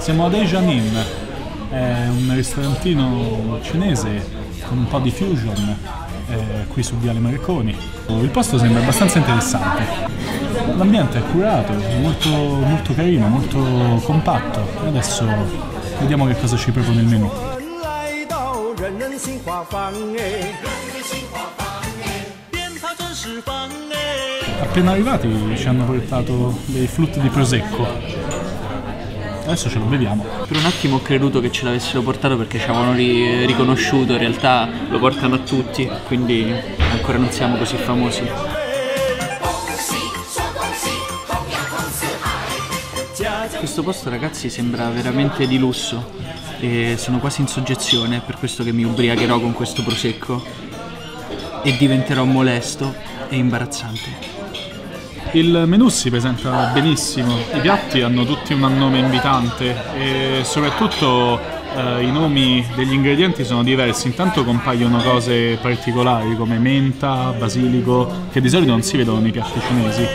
Siamo ad Asian Inn, è un ristorantino cinese con un po' di fusion qui su Viale Marconi. Il posto sembra abbastanza interessante. L'ambiente è curato, molto, molto carino, molto compatto. E adesso vediamo che cosa ci propone il menù. Appena arrivati ci hanno portato dei flute di prosecco. Adesso ce lo beviamo. Per un attimo ho creduto che ce l'avessero portato perché ci avevano riconosciuto, in realtà lo portano a tutti, quindi ancora non siamo così famosi. Questo posto, ragazzi, sembra veramente di lusso e sono quasi in soggezione, è per questo che mi ubriacherò con questo prosecco e diventerò molesto e imbarazzante. Il menù si presenta benissimo, i piatti hanno tutti un nome invitante e soprattutto i nomi degli ingredienti sono diversi. Intanto compaiono cose particolari come menta, basilico, che di solito non si vedono nei piatti cinesi.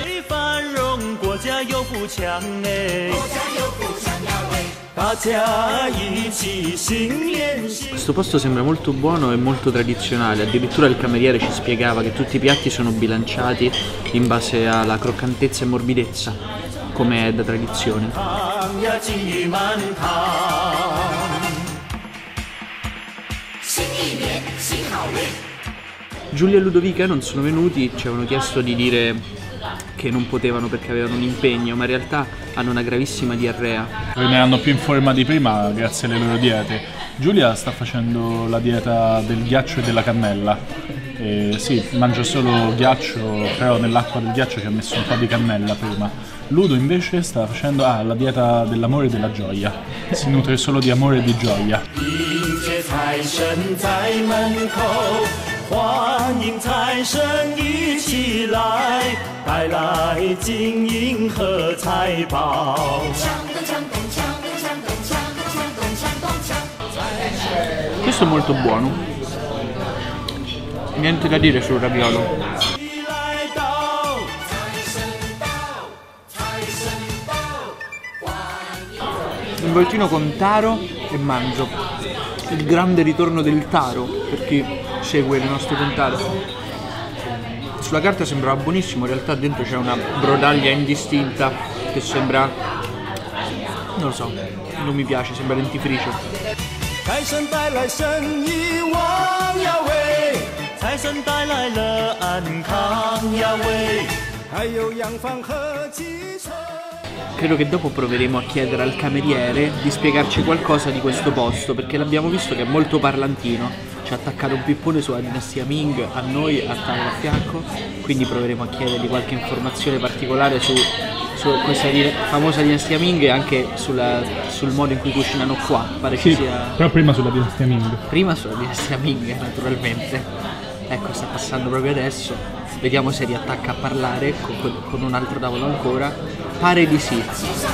Questo posto sembra molto buono e molto tradizionale, addirittura il cameriere ci spiegava che tutti i piatti sono bilanciati in base alla croccantezza e morbidezza, come è da tradizione. Giulia e Ludovica non sono venuti, ci avevano chiesto di dire che non potevano perché avevano un impegno, ma in realtà hanno una gravissima diarrea. Rimarranno più in forma di prima grazie alle loro diete. Giulia sta facendo la dieta del ghiaccio e della cannella. Sì, mangia solo ghiaccio, però nell'acqua del ghiaccio ci ha messo un po' di cannella prima. Ludo invece sta facendo la dieta dell'amore e della gioia. Si nutre solo di amore e di gioia. Questo è molto buono, niente da dire sul raviolo. Un voltino con taro e manzo, il grande ritorno del taro per chi segue le nostre puntate. Sulla carta sembrava buonissimo, in realtà dentro c'è una brodaglia indistinta che sembra, non lo so, non mi piace, sembra dentifricio. Credo che dopo proveremo a chiedere al cameriere di spiegarci qualcosa di questo posto, perché l'abbiamo visto che è molto parlantino. Ci ha attaccato un pippone sulla dinastia Ming a noi a tavola a fianco, quindi proveremo a chiedergli qualche informazione particolare su questa famosa dinastia Ming e anche sul modo in cui cucinano qua. Pare sì, che sia... però prima sulla dinastia Ming. Prima sulla dinastia Ming, naturalmente. Ecco, sta passando proprio adesso. Vediamo se riattacca a parlare con un altro tavolo ancora. Pare di sì.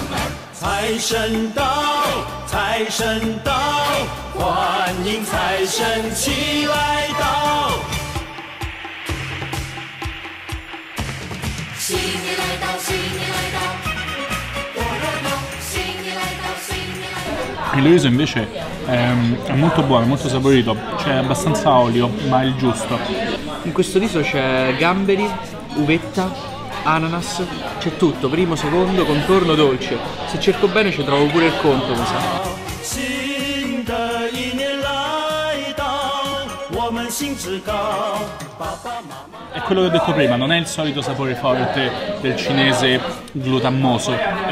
Il riso invece è molto buono, molto saporito, c'è abbastanza olio, ma è il giusto. In questo riso c'è gamberi, uvetta, ananas, c'è tutto, primo, secondo, contorno, dolce. Se cerco bene ci trovo pure il conto, mi sa. È quello che ho detto prima, non è il solito sapore forte del cinese glutammoso,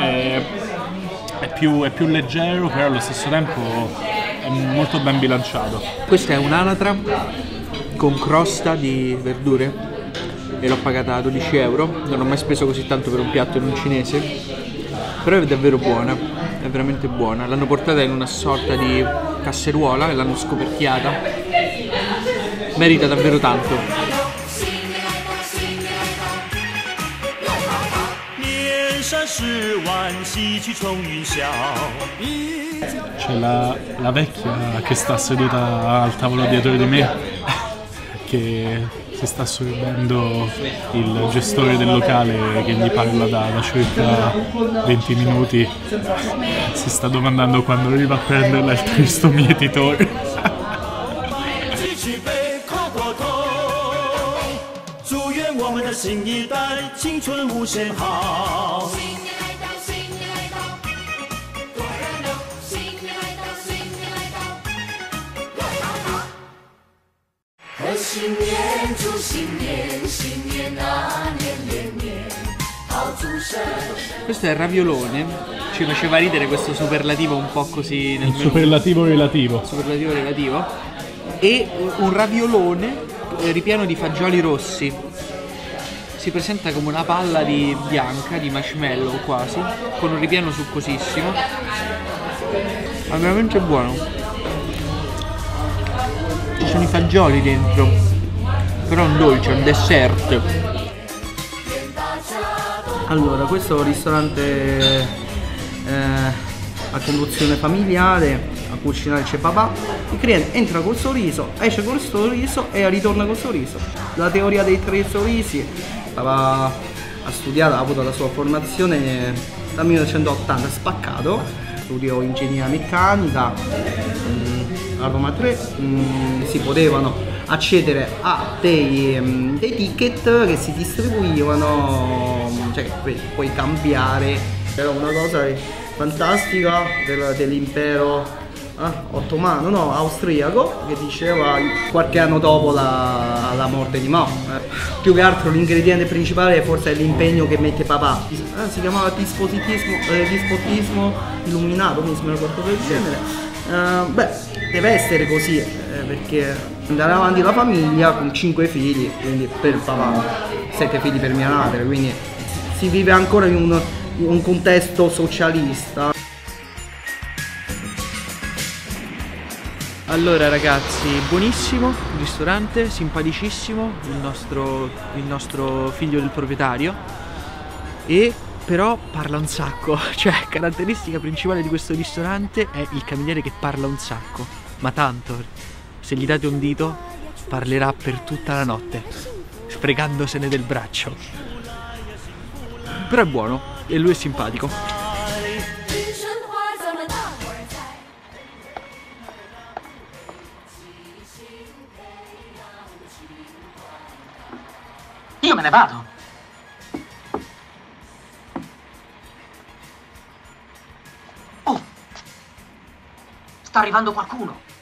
è più leggero, però allo stesso tempo è molto ben bilanciato. Questa è un'anatra con crosta di verdure e l'ho pagata 12 euro, non ho mai speso così tanto per un piatto in un cinese, però è davvero buona, è veramente buona. L'hanno portata in una sorta di casseruola e l'hanno scoperchiata, merita davvero tanto. C'è la vecchia che sta seduta al tavolo dietro di me che si sta sorridendo il gestore del locale che gli parla da circa 20 minuti. Si sta domandando quando arriva a prenderla il tristo mietitore. 祝愿我们的新一代青春无限好。新年来到，新年来到，多热闹！新年来到，新年来到，热闹闹。贺新年，祝新年，新年啊，年年年，好祝生。 Questo è il raviolone, ci faceva ridere questo superlativo un po' così nel menù. Superlativo relativo. Superlativo relativo. E un raviolone ripieno di fagioli rossi. Si presenta come una palla di bianca, di marshmallow quasi, con un ripieno succosissimo. È veramente buono. Ci sono i fagioli dentro, però è un dolce, è un dessert. Allora, questo è un ristorante a conduzione familiare, a cucinare c'è papà. Il cliente entra col sorriso, esce col sorriso e ritorna col sorriso. La teoria dei 3 sorrisi, papà ha studiato, ha avuto la sua formazione dal 1980, spaccato, studiò ingegneria meccanica a Roma 3, si potevano accedere a dei ticket che si distribuivano, cioè puoi cambiare. Era una cosa fantastica dell'impero ottomano, no, austriaco, che diceva qualche anno dopo la morte di Mao. Più che altro l'ingrediente principale forse è l'impegno che mette papà. Si chiamava dispotismo illuminato, mi sembra qualcosa del genere. Beh, deve essere così, perché andare avanti la famiglia con 5 figli, quindi per papà, 7 figli per mia madre, quindi si vive ancora in un contesto socialista. Allora ragazzi, buonissimo il ristorante, simpaticissimo il nostro figlio del proprietario, e però parla un sacco, cioè caratteristica principale di questo ristorante è il cameriere che parla un sacco, ma tanto, se gli date un dito parlerà per tutta la notte, fregandosene del braccio. Però è buono e lui è simpatico. Io me ne vado. Oh, sta arrivando qualcuno.